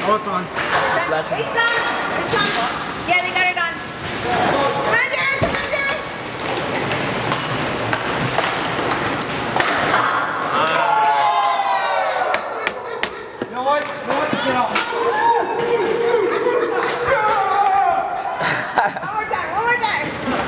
Oh, it's on. It's on. It's on. Yeah, they got it on. Come on, Jared. Come on, Jared. You know what? You know what? Get off. One more time. One more time.